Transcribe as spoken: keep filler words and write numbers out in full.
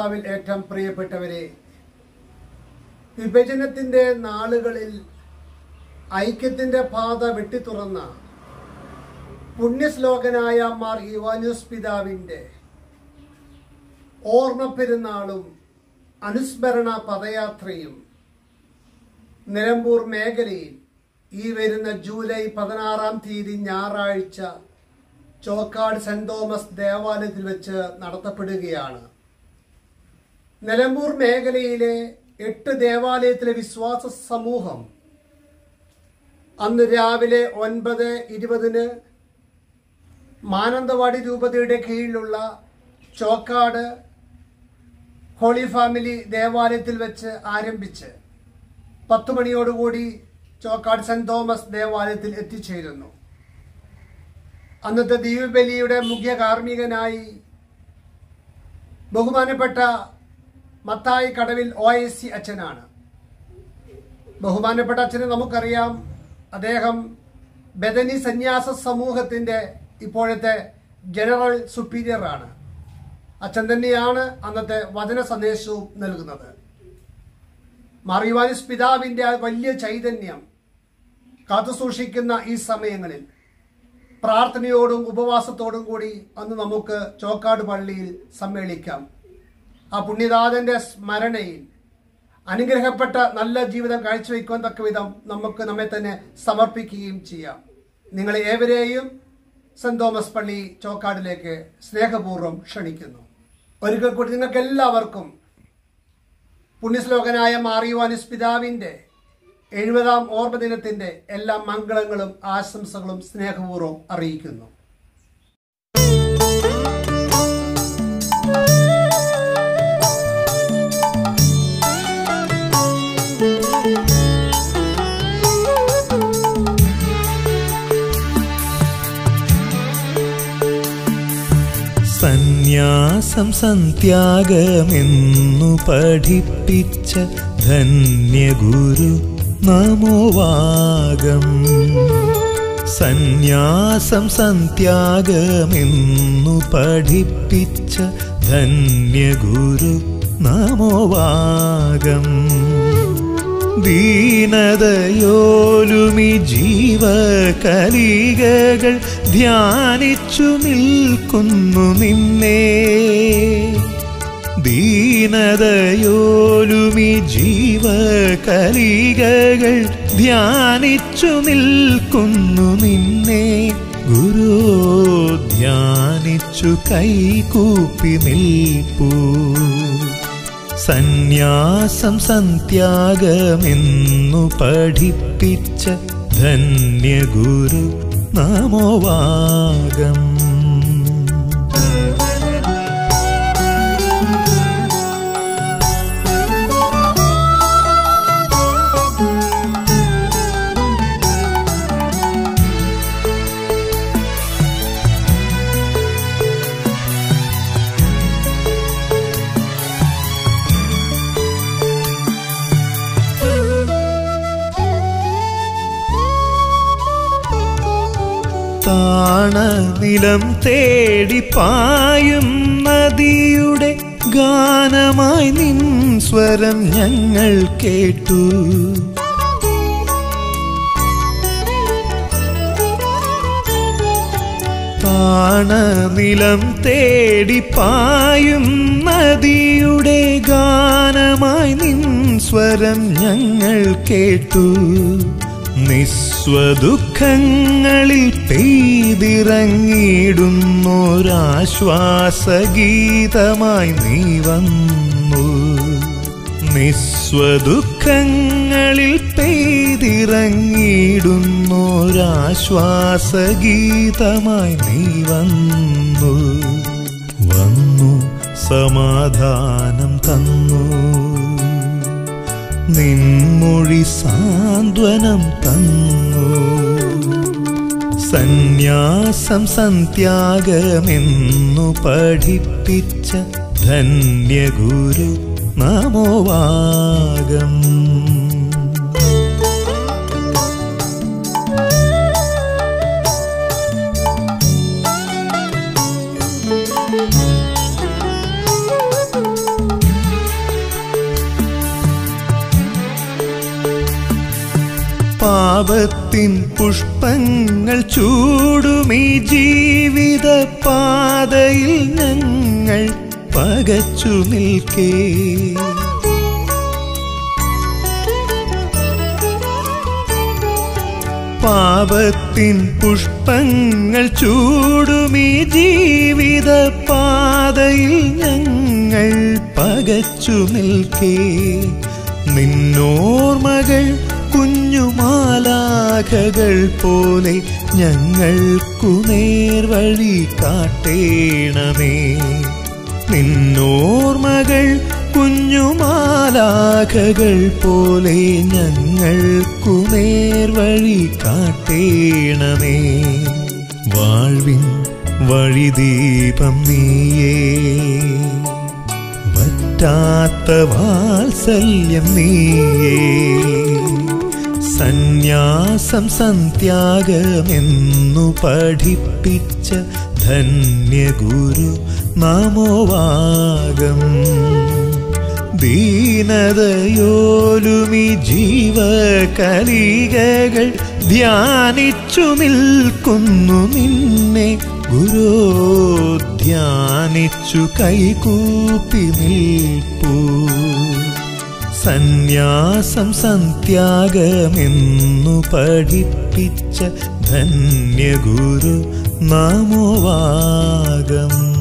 കർത്താവിൽ ഏറ്റവും പ്രിയപ്പെട്ടവരെ, വിഭജനത്തിൻ്റെ നാളുകളിൽ ഐക്യത്തിൻ്റെ പാത വെട്ടിത്തുറന്ന പുണ്യശ്ലോകനായ മാർ ഇവാനിയോസ് പിതാവിൻ്റെ ഓർമ്മ പെരുന്നാളും അനുസ്മരണ പദയാത്രയും നിലമ്പൂർ മേഖലയിൽ ഈ വരുന്ന ജൂലൈ പതിനാറാം തീയതി ഞായറാഴ്ച ചോക്കാട് സെന്റ് തോമസ് ദേവാലയത്തിൽ വെച്ച് നടത്തപ്പെടുകയാണ്. നിലമ്പൂർ മേഖലയിലെ എട്ട് ദേവാലയത്തിലെ വിശ്വാസ സമൂഹം അന്ന് രാവിലെ ഒൻപത് ഇരുപതിന് മാനന്തവാടി രൂപതയുടെ കീഴിലുള്ള ചോക്കാട് ഹോളി ഫാമിലി ദേവാലയത്തിൽ വെച്ച് ആരംഭിച്ച് പത്തു മണിയോടുകൂടി ചോക്കാട് സെന്റ് തോമസ് ദേവാലയത്തിൽ എത്തിച്ചേരുന്നു. അന്നത്തെ ദീപബലിയുടെ മുഖ്യ കാർമ്മികനായി ബഹുമാനപ്പെട്ട മത്തായി കടവിൽ ഒ ഐ സി അച്ഛനാണ്. ബഹുമാനപ്പെട്ട അച്ഛനെ നമുക്കറിയാം, അദ്ദേഹം ബദനി സന്യാസ സമൂഹത്തിന്റെ ഇപ്പോഴത്തെ ജനറൽ സുപ്പീരിയർ ആണ്. അച്ഛൻ തന്നെയാണ് അന്നത്തെ വചന സന്ദേശവും നൽകുന്നത്. മാർ ഇവാനിയോസ് പിതാവിന്റെ ആ വലിയ ചൈതന്യം കാത്തുസൂക്ഷിക്കുന്ന ഈ സമയങ്ങളിൽ പ്രാർത്ഥനയോടും ഉപവാസത്തോടും കൂടി അന്ന് നമുക്ക് ചോക്കാട് പള്ളിയിൽ സമ്മേളിക്കാം. ആ പുണ്യനാഥന്റെ സ്മരണയിൽ അനുഗ്രഹപ്പെട്ട നല്ല ജീവിതം കാഴ്ചവെക്കുവാൻ തക്ക വിധം നമുക്ക് നമ്മെ തന്നെ സമർപ്പിക്കുകയും ചെയ്യാം. നിങ്ങളെ ഏവരെയും സെന്റ് തോമസ് പള്ളി ചോക്കാടിലേക്ക് സ്നേഹപൂർവ്വം ക്ഷണിക്കുന്നു. ഒരിക്കൽ കൂടി നിങ്ങൾക്ക് എല്ലാവർക്കും പുണ്യശ്ലോകനായ മാർ ഇവാനിയോസ് പിതാവിന്റെ എഴുപതാം ഓർമ്മ ദിനത്തിന്റെ എല്ലാ മംഗളങ്ങളും ആശംസകളും സ്നേഹപൂർവ്വം അറിയിക്കുന്നു. സന്യാസം സന്ത്യാഗമെന്നു പഠിപ്പിച്ച ധന്യഗുരു നമോവാകം. സന്യാസം സന്ത്യാഗമെന്നു പഠിപ്പിച്ച ധന്യഗുരു നമോവാകം. ദീനതയോലുമി ജീവകലികകൾ ധ്യാനിച്ചു നിൽക്കുന്നു നിന്നെ. ദീനതയോലുമി ജീവകലികകൾ ധ്യാനിച്ചു നിൽക്കുന്നു നിന്നെ. ഗുരു ധ്യാനിച്ചു കൈകൂപ്പി നിൽപ്പൂ. സന്യാസം സന്ത്യാഗമെന്നു പഠിപ്പിച്ച ധന്യഗുരു നമോവാകം. താണനിലം തേടി പായും നദിയുടെ ഗാനമായി നിൻ സ്വരം ഞങ്ങൾ കേട്ടു. താണനിലം തേടി പായും നദിയുടെ ഗാനമായി നിൻ സ്വരം ഞങ്ങൾ കേട്ടു. നിസ്വദുഃഖങ്ങളിൽ പെയ്തിറങ്ങിയിടുന്നൊരാശ്വാസഗീതമായി നീ വന്നു. നിസ്വദുഃഖങ്ങളിൽ പെയ്തിറങ്ങിയിടുന്നൊരാശ്വാസഗീതമായി നീ വന്നു. വന്നു സമാധാനം തന്നു. നിൻമൊഴി സാന്ത്വനം തന്നു. സന്യാസം സന്ത്യാഗമെന്നു പഠിപ്പിച്ച ധന്യഗുരു നമോവാകം. പാപത്തിൻ പുഷ്പങ്ങൾ ചൂടുമീ ജീവിത പാതയിൽ ഞങ്ങൾ പകച്ചു നിൽക്കേ. പാപത്തിൻ പുഷ്പങ്ങൾ ചൂടുമീ ജീവിത പാതയിൽ ഞങ്ങൾ പകച്ചു നിൽക്കേ. നിന്നോർമകൾ കുഞ്ഞുമാലാഖകൾ പോലെ ഞങ്ങൾക്കു നേർവഴി കാട്ടേണമേ. നിന്നോർമകൾ കുഞ്ഞുമാലാഖകൾ പോലെ ഞങ്ങൾക്കു നേർവഴി കാട്ടേണമേ. വാഴ്വിൻ വഴിദീപം നീയേ, വറ്റാത്ത വാത്സല്യം നീയേ. സന്യാസം സന്ത്യാഗമെന്നു പഠിപ്പിച്ച ധന്യഗുരു നമോവാകം. ദീനതയോലുമി ജീവകലികകൾ ധ്യാനിച്ചു നിൽക്കുന്നു നിന്നെ ഗുരോ. ധ്യാനിച്ചു കൈകൂപ്പി നിൽപ്പൂ. സന്യാസം സന്ത്യാഗമെന്നു പഠിപ്പിച്ച ധന്യഗുരു നമോവാകം.